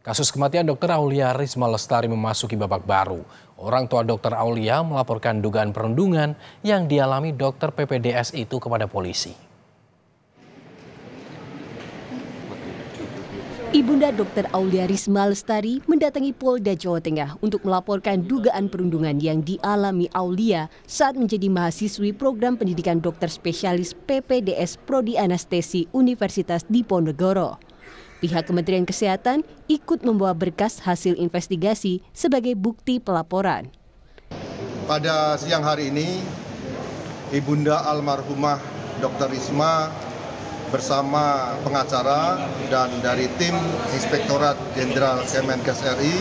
Kasus kematian Dr. Aulia Risma Lestari memasuki babak baru. Orang tua Dr. Aulia melaporkan dugaan perundungan yang dialami dokter PPDS itu kepada polisi. Ibunda Dr. Aulia Risma Lestari mendatangi Polda Jawa Tengah untuk melaporkan dugaan perundungan yang dialami Aulia saat menjadi mahasiswi program pendidikan dokter spesialis PPDS Prodi Anestesi Universitas Diponegoro. Pihak Kementerian Kesehatan ikut membawa berkas hasil investigasi sebagai bukti pelaporan. Pada siang hari ini, Ibunda almarhumah Dr. Risma bersama pengacara dan dari tim Inspektorat Jenderal Kemenkes RI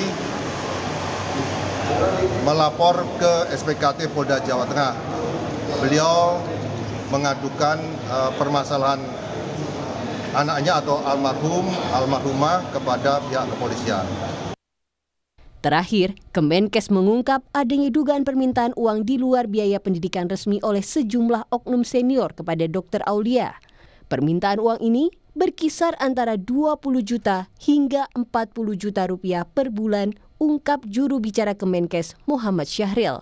melapor ke SPKT Polda Jawa Tengah. Beliau mengadukan permasalahan anaknya atau almarhumah kepada pihak kepolisian. Terakhir, Kemenkes mengungkap adanya dugaan permintaan uang di luar biaya pendidikan resmi oleh sejumlah oknum senior kepada Dr. Aulia. Permintaan uang ini berkisar antara 20 juta hingga 40 juta rupiah per bulan, ungkap juru bicara Kemenkes Muhammad Syahril.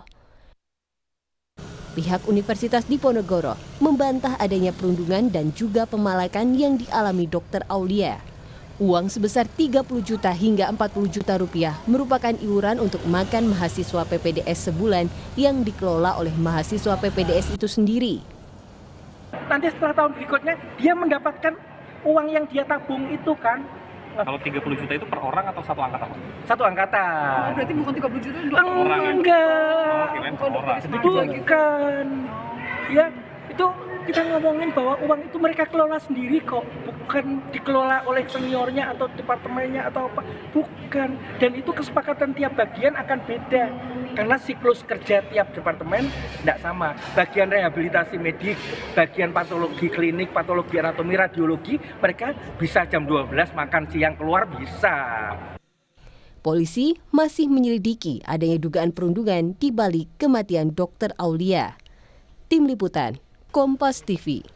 Pihak Universitas Diponegoro membantah adanya perundungan dan juga pemalakan yang dialami Dr. Aulia. Uang sebesar 30 juta hingga 40 juta rupiah merupakan iuran untuk makan mahasiswa PPDS sebulan yang dikelola oleh mahasiswa PPDS itu sendiri. Nanti setelah tahun berikutnya dia mendapatkan uang yang dia tabung itu kan. Kalau 30 juta itu per orang atau satu angkatan? Satu angkatan. Oh, berarti bukan 30 juta itu 2 orang. Enggak. Kirain per orang. Bukan. Ya, itu kita ngomongin bahwa uang itu mereka kelola sendiri kok, bukan dikelola oleh seniornya atau departemennya atau apa, bukan. Dan itu kesepakatan tiap bagian akan beda karena siklus kerja tiap departemen tidak sama. Bagian rehabilitasi medik, bagian patologi klinik, patologi anatomi, radiologi, mereka bisa jam 12 makan siang keluar bisa. Polisi masih menyelidiki adanya dugaan perundungan di balik kematian Dr. Aulia. Tim Liputan Kompas TV.